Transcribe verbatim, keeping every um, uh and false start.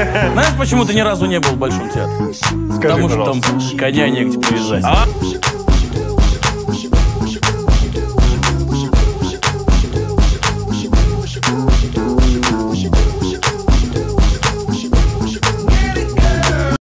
Знаешь, почему ты ни разу не был в Большом театре? Скажи, Потому что пожалуйста. там коня негде привязать. А?